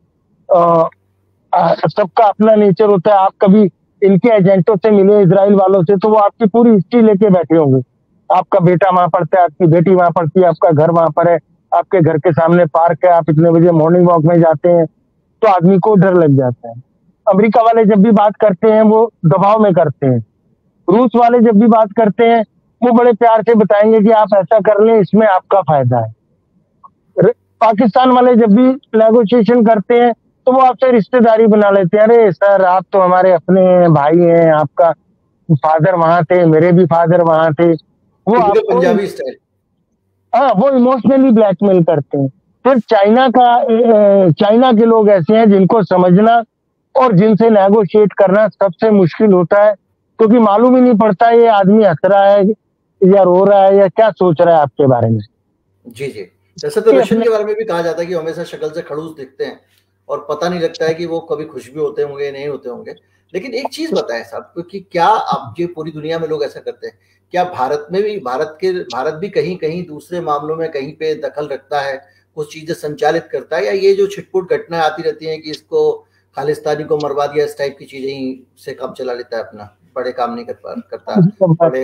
सबका अपना नेचर होता है। आप कभी इनके एजेंटों से मिले, इजराइल वालों से, तो वो आपकी पूरी हिस्ट्री लेके बैठे होंगे। आपका बेटा वहां पढ़ता है, आपकी बेटी वहां पढ़ती है, आपका घर वहां पर है, आपके घर के सामने पार्क है, आप इतने बजे मॉर्निंग वॉक में जाते हैं, तो आदमी को डर लग जाता है। अमेरिका वाले जब भी बात करते हैं वो दबाव में करते हैं, रूस वाले जब भी बात करते हैं वो बड़े प्यार से बताएंगे कि आप ऐसा कर लें, इसमें आपका फायदा है। पाकिस्तान वाले जब भी नेगोशिएशन करते हैं तो वो आपसे रिश्तेदारी बना लेते हैं। अरे सर आप तो हमारे अपने भाई हैं, आपका फादर वहां थे, मेरे भी फादर वहां थे, वो आपको पंजाबी स्टाइल, हाँ वो इमोशनली ब्लैकमेल करते हैं। फिर चाइना का चाइना के लोग ऐसे हैं जिनको समझना और जिनसे नेगोशिएट करना सबसे मुश्किल होता है, क्योंकि तो मालूम ही नहीं पड़ता ये आदमी हंस रहा है या रो रहा है या क्या सोच रहा है आपके बारे में। जी जी, जैसे तो रशियन के बारे में भी कहा जाता है कि हमेशा शक्ल से खड़ूस दिखते हैं और पता नहीं लगता है कि वो कभी खुश भी होते होंगे नहीं होते होंगे। लेकिन एक चीज बताएं साहब कि क्या आप ये पूरी दुनिया में लोग ऐसा करते हैं, क्या भारत में भी भारत के भारत भी कहीं कहीं दूसरे मामलों में कहीं पे दखल रखता है, कुछ चीजें संचालित करता है, या ये जो छिटपुट घटनाएं आती रहती हैं कि इसको खालिस्तानी को मरवा दिया इस टाइप की चीजें ही से काम चला लेता है अपना, बड़े काम नहीं कर पा करता बड़े।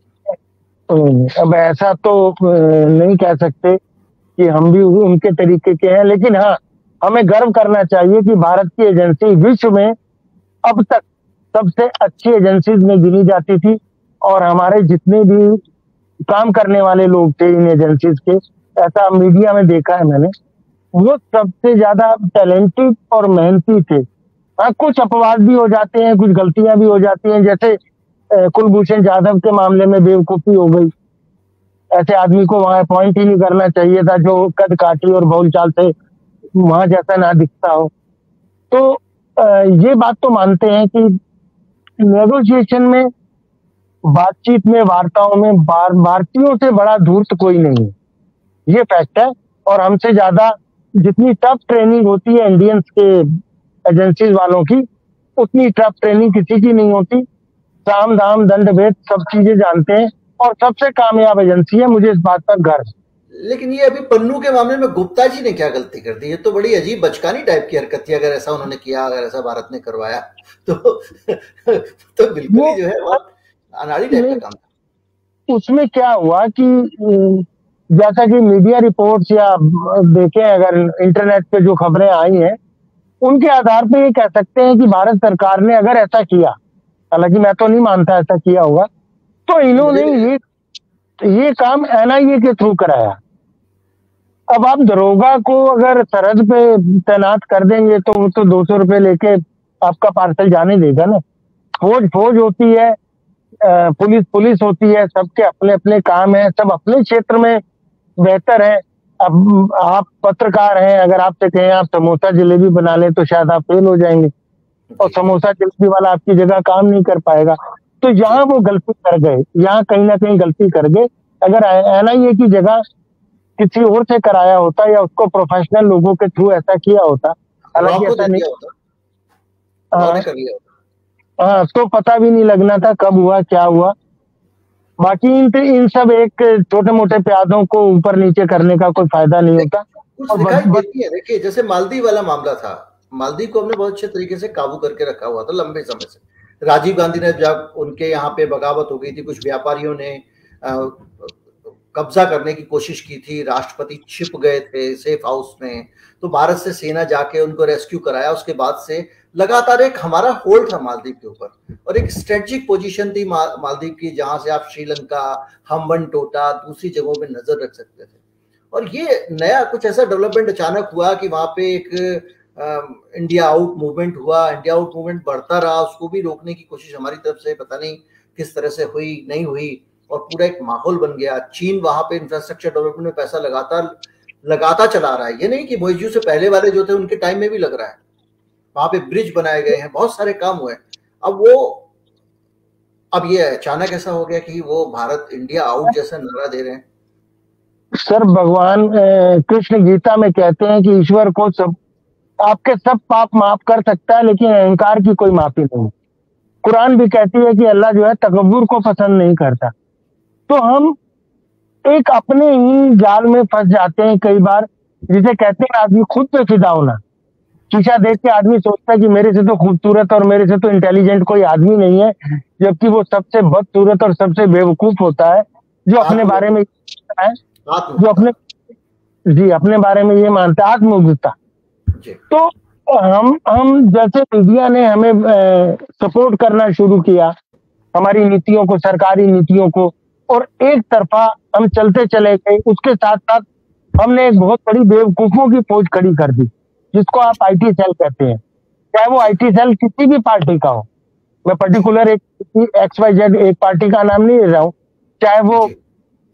अब ऐसा तो नहीं कह सकते कि हम भी उनके तरीके के हैं, लेकिन हाँ हमें गर्व करना चाहिए कि भारत की एजेंसी विश्व में अब तक सबसे अच्छी एजेंसीज में गिनी जाती थी, और हमारे जितने भी काम करने वाले लोग थे इन एजेंसीज के, ऐसा मीडिया में देखा है मैंने, वो सबसे ज्यादा टैलेंटेड और मेहनती थे। हाँ कुछ अपवाद भी हो जाते हैं, कुछ गलतियां भी हो जाती हैं, जैसे कुलभूषण जाधव के मामले में बेवकूफी हो गई, ऐसे आदमी को वहां अपॉइंट ही नहीं करना चाहिए था जो कद काठी और बोलचाल से वहां जैसा ना दिखता हो। तो ये बात तो मानते हैं कि नेगोशिएशन में, बातचीत में, वार्ताओं में भारतीयों से बड़ा धूर्त कोई नहीं है, ये फैक्ट है। और हमसे ज्यादा जितनी टफ ट्रेनिंग होती है इंडियंस के एजेंसीज वालों की, उतनी टफ ट्रेनिंग किसी की नहीं होती। साम दाम दंड भेद सब चीजें जानते हैं और सबसे कामयाब एजेंसी है, मुझे इस बात पर गर्व है। लेकिन ये अभी पन्नू के मामले में गुप्ता जी ने क्या गलती कर दी? ये तो बड़ी अजीब बचकानी टाइप की हरकत थी। अगर ऐसा उन्होंने किया, अगर ऐसा भारत ने करवाया तो तो बिल्कुल ही जो है वो अनाड़ी टाइप का काम था। उसमें क्या हुआ कि जैसा कि मीडिया रिपोर्ट्स या देखें, अगर इंटरनेट पे जो खबरें आई हैं उनके आधार पे ये कह सकते हैं कि भारत सरकार ने अगर ऐसा किया, हालांकि मैं तो नहीं मानता ऐसा किया होगा, तो इन्होंने ये ये काम एनआईए के थ्रू कराया। अब आप दरोगा को अगर सरहद पे तैनात कर देंगे तो वो तो दो सौ रुपए लेके आपका पार्सल जाने देगा ना। फौज फौज होती है, पुलिस पुलिस होती है, सबके अपने अपने काम है, सब अपने क्षेत्र में बेहतर है। अब आप पत्रकार हैं, अगर आपसे कहें आप समोसा जलेबी बना लें तो शायद आप फेल हो जाएंगे और समोसा जलेबी वाला आपकी जगह काम नहीं कर पाएगा। तो यहाँ वो गलती कर गए, यहाँ कहीं ना कहीं गलती कर गए। अगर एनआईए की जगह किसी और से कराया होता या उसको प्रोफेशनल लोगों के थ्रू ऐसा किया होता, हालांकि ऐसा नहीं होता, हाँ तो पता भी नहीं लगना था कब हुआ क्या हुआ। बाकी इन इन सब एक छोटे मोटे प्यादों को ऊपर नीचे करने का कोई फायदा नहीं होता। कुछ दिखाई देती है, देखिए जैसे मालदीव वाला मामला था, मालदीव को हमने बहुत अच्छे तरीके से काबू करके रखा हुआ था लंबे समय से। राजीव गांधी ने जब उनके यहाँ पे बगावत हो गई थी, कुछ व्यापारियों ने कब्जा करने की कोशिश की थी, राष्ट्रपति छिप गए थे सेफ हाउस में, तो भारत से सेना जाके उनको रेस्क्यू कराया। उसके बाद से लगातार एक हमारा होल्ड था मालदीव के ऊपर, और एक स्ट्रेटेजिक पोजीशन थी मालदीव की, जहां से आप श्रीलंका, हम्बन टोटा, दूसरी जगहों पे नजर रख सकते थे। और ये नया कुछ ऐसा डेवलपमेंट अचानक हुआ कि वहां पे एक आ, इंडिया आउट मूवमेंट हुआ। इंडिया आउट मूवमेंट बढ़ता रहा, उसको भी रोकने की कोशिश हमारी तरफ से पता नहीं किस तरह से हुई नहीं हुई, और पूरा एक माहौल बन गया। चीन वहां पे इंफ्रास्ट्रक्चर डेवलपमेंट में पैसा लगातार लगाता चला रहा है। ये नहीं कि मोइजू से पहले वाले जो थे उनके टाइम में भी लग रहा है, वहां पे ब्रिज बनाए गए हैं, बहुत सारे काम हुए। अब वो अब ये अचानक ऐसा हो गया कि वो भारत इंडिया आउट जैसा नारा दे रहे हैं। सर भगवान कृष्ण गीता में कहते हैं कि ईश्वर को सब आपके सब पाप माफ कर सकता है, लेकिन अहंकार की कोई माफी नहीं। कुरान भी कहती है कि अल्लाह जो है तकब्बुर को पसंद नहीं करता। तो हम एक अपने ही जाल में फंस जाते हैं कई बार, जिसे कहते हैं आदमी खुद पे फिदा होना। शीशा देख के आदमी सोचता है कि मेरे से तो खूबसूरत और मेरे से तो इंटेलिजेंट कोई आदमी नहीं है, जबकि वो सबसे बदसूरत और सबसे बेवकूफ होता है जो अपने बारे में है, जो अपने जी अपने बारे में ये मानता है, आत्मउग्रता। तो हम हम जैसे मीडिया ने हमें सपोर्ट करना शुरू किया, हमारी नीतियों को, सरकारी नीतियों को, और एक तरफा हम चलते चले गए। उसके साथ साथ हमने एक बहुत बड़ी बेवकूफों की फौज खड़ी कर दी, जिसको आप आईटी सेल कहते हैं। चाहे वो आईटी सेल किसी भी पार्टी का हो, मैं पर्टिकुलर एक एक्स वाई जेड एक पार्टी का नाम नहीं ले रहा हूँ, चाहे वो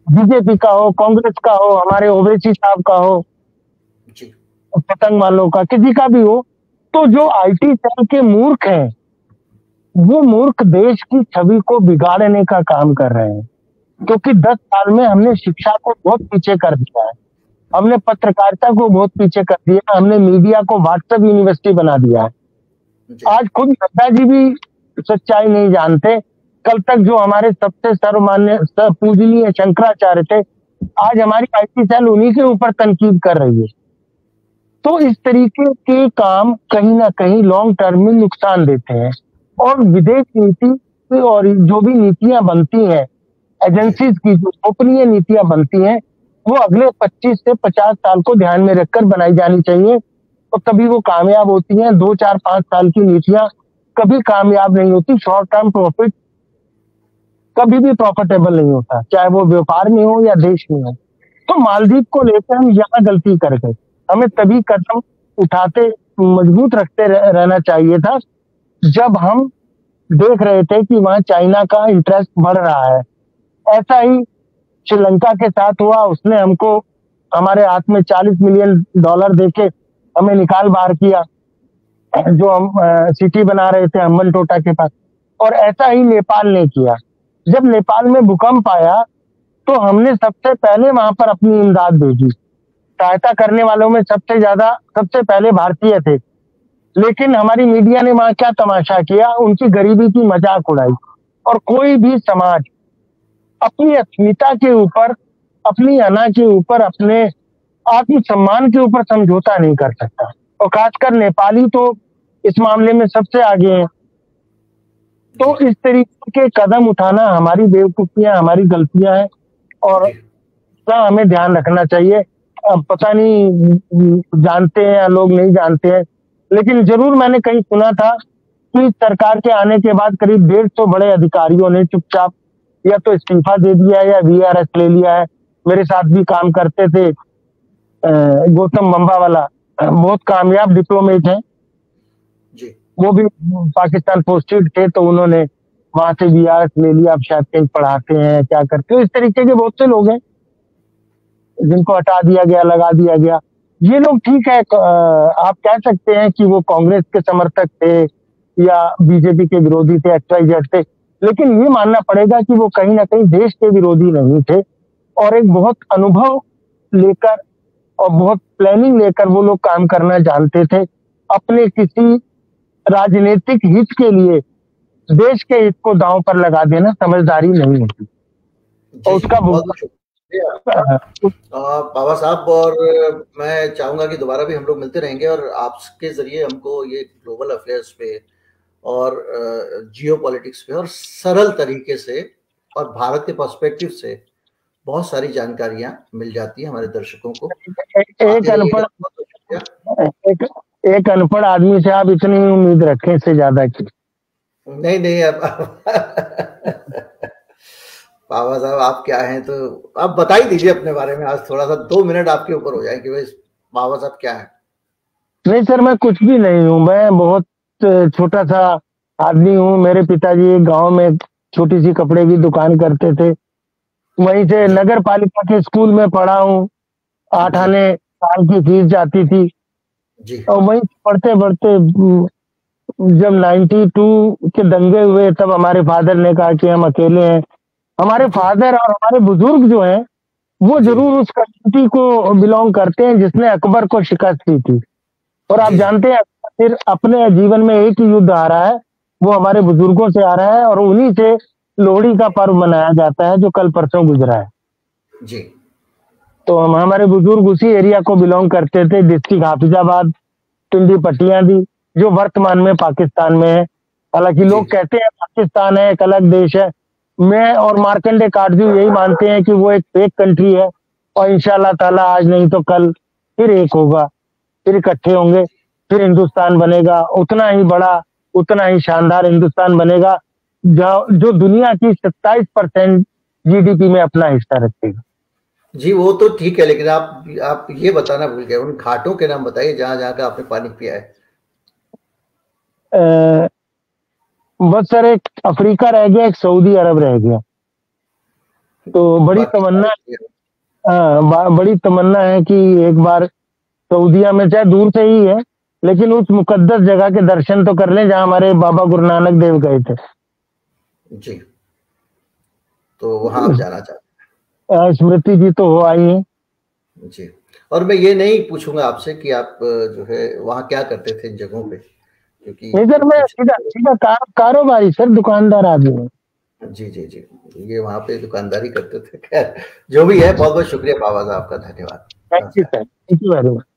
बीजेपी का हो, कांग्रेस का हो, हमारे ओवैसी साहब का हो, जी पतंग वालों का, किसी का भी हो, तो जो आईटी सेल के मूर्ख हैं, वो मूर्ख देश की छवि को बिगाड़ने का काम कर रहे हैं। क्योंकि दस साल में हमने शिक्षा को बहुत पीछे कर दिया है, हमने पत्रकारिता को बहुत पीछे कर दिया, हमने मीडिया को व्हाट्सएप यूनिवर्सिटी बना दिया है। जी आज खुद नड्डा जी भी सच्चाई नहीं जानते। कल तक जो हमारे सबसे सर्वमान्य पूजनीय शंकराचार्य थे, आज हमारी आईटी सेल उन्हीं के ऊपर तनकीद कर रही है। तो इस तरीके के काम कहीं ना कहीं लॉन्ग टर्म में नुकसान देते हैं। और विदेश नीति और जो भी नीतियां बनती हैं, एजेंसीज की जो गोपनीय नीतियां बनती हैं, वो अगले पच्चीस से पचास साल को ध्यान में रखकर बनाई जानी चाहिए। तो कभी वो कामयाब होती हैं। दो चार पांच साल की नीतियां कभी कामयाब नहीं होती। शॉर्ट टर्म प्रॉफिट कभी भी प्रॉफिटेबल नहीं होता, चाहे वो व्यापार में हो या देश में हो। तो मालदीव को लेकर हम यहाँ गलती कर गए। हमें तभी कदम उठाते मजबूत रखते रह, रहना चाहिए था जब हम देख रहे थे कि वहां चाइना का इंटरेस्ट बढ़ रहा है। ऐसा ही श्रीलंका के साथ हुआ। उसने हमको हमारे हाथ में चालीस मिलियन डॉलर देके हमें निकाल बाहर किया, जो हम सिटी बना रहे थे हम्बन टोटा के पास। और ऐसा ही नेपाल ने किया। जब नेपाल में भूकंप आया तो हमने सबसे पहले वहां पर अपनी इमदाद भेजी। सहायता करने वालों में सबसे ज्यादा सबसे पहले भारतीय थे। लेकिन हमारी मीडिया ने वहां क्या तमाशा किया, उनकी गरीबी की मजाक उड़ाई। और कोई भी समाज अपनी अस्मिता के ऊपर, अपनी अना के ऊपर, अपने आत्मसम्मान के ऊपर समझौता नहीं कर सकता। और खासकर नेपाली तो इस मामले में सबसे आगे हैं। तो इस तरीके के कदम उठाना हमारी बेवकूफियां, हमारी गलतियां हैं और इसका हमें ध्यान रखना चाहिए। अब पता नहीं जानते हैं या लोग नहीं जानते हैं, लेकिन जरूर मैंने कहीं सुना था कि सरकार के आने के बाद करीब डेढ़ सौ बड़े अधिकारियों ने चुपचाप या तो इस्तीफा दे दिया है या वीआरएस ले लिया है। मेरे साथ भी काम करते थे गौतम बंबा वाला, बहुत कामयाब डिप्लोमेट है जी। वो भी पाकिस्तान पोस्टेड थे, तो उन्होंने वहां से वीआरएस ले लिया। अब शायद कहीं पढ़ाते हैं, क्या करते हैं। इस तरीके के बहुत से लोग हैं जिनको हटा दिया गया, लगा दिया गया। ये लोग ठीक है, आप कह सकते हैं कि वो कांग्रेस के समर्थक थे या बीजेपी के विरोधी थे, एक्स वाई जेड थे, लेकिन ये मानना पड़ेगा कि वो कहीं ना कहीं देश के विरोधी नहीं थे। और एक बहुत अनुभव लेकर और बहुत प्लानिंग लेकर वो लोग काम करना जानते थे। अपने किसी राजनीतिक हित के लिए देश के हित को दांव पर लगा देना समझदारी नहीं होती। और उसका बाबा साहब, और मैं चाहूंगा कि दोबारा भी हम लोग मिलते रहेंगे और आपके जरिए हमको ये ग्लोबल अफेयर्स पे और जियो पॉलिटिक्स पे और सरल तरीके से और भारत के पर्सपेक्टिव से बहुत सारी जानकारियां मिल जाती है हमारे दर्शकों को। एक अनपढ़ एक, एक अनपढ़ आदमी से आप इतनी उम्मीद रखें, इससे ज्यादा की नहीं नहीं। अब बाबा साहब आप क्या हैं, तो आप बता ही दीजिए अपने बारे में। आज थोड़ा सा दो मिनट आपके ऊपर हो जाए कि भाई बाबा साहब क्या है। नहीं सर, मैं कुछ भी नहीं हूँ। मैं बहुत छोटा सा आदमी हूँ। मेरे पिताजी एक गांव में छोटी सी कपड़े की दुकान करते थे। वहीं से नगर पालिका के स्कूल में पढ़ा हूँ। आठ आने साल की फीस जाती थी जी। और वहीं पढ़ते पढ़ते जब नाइन्टी टू के दंगे हुए तब हमारे फादर ने कहा कि हम अकेले हैं। हमारे फादर और हमारे बुजुर्ग जो हैं वो जरूर उस कम्युनिटी को बिलोंग करते हैं जिसने अकबर को शिकस्त दी थी। और आप जानते हैं फिर अपने जीवन में एक ही युद्ध आ रहा है, वो हमारे बुजुर्गों से आ रहा है और उन्हीं से लोहड़ी का पर्व मनाया जाता है जो कल परसों गुजरा है जी। तो हम हमारे बुजुर्ग उसी एरिया को बिलोंग करते थे, डिस्ट्रिक्ट हाफिजाबाद, पिंडी पटियादी, जो वर्तमान में पाकिस्तान में है। हालांकि लोग कहते हैं पाकिस्तान है एक अलग देश है। मैं और मार्कंडे काटजू यही मानते हैं कि वो एक फेक कंट्री है और इंशाल्लाह ताला आज नहीं तो कल फिर एक होगा, फिर इकट्ठे होंगे, फिर हिंदुस्तान बनेगा। उतना ही बड़ा, उतना ही शानदार हिंदुस्तान बनेगा जो जो दुनिया की सत्ताईस परसेंट जीडीपी में अपना हिस्सा रखेगा। जी वो तो ठीक है, लेकिन आप आप ये बताना भूल गए, उन घाटों के नाम बताइए जहां जहां का आपने पानी पिया है। आ, बस सर, एक अफ्रीका रह गया, एक सऊदी अरब रह गया। तो बड़ी बाकी तमन्ना सारी हाँ, ब बड़ी तमन्ना है कि एक बार सऊदीया में, चाहे दूर से ही है, लेकिन उस मुकद्दस जगह के दर्शन तो कर लें जहाँ हमारे बाबा गुरु नानक देव गए थे। जी। तो वहाँ आप जाना चाहते अ, स्मृति जी तो हो आई हैं। हैं। जी। और मैं ये नहीं पूछूँगा आपसे कि आप जो है वहाँ क्या करते थे इन जगहों पे? क्योंकि नहीं सर, ये मैं पूछ सीधा सीधा कार कारोबारी सर, दुकानदार आदमी हूँ। जी, जी, जी। ये वहाँ पे दुकानदारी करते थे। ख़ैर जो भी है बहुत-बहुत शुक्रिया बाबा साहब का, धन्यवाद। थैंक यू नमस्कार। Sir, thank you very much.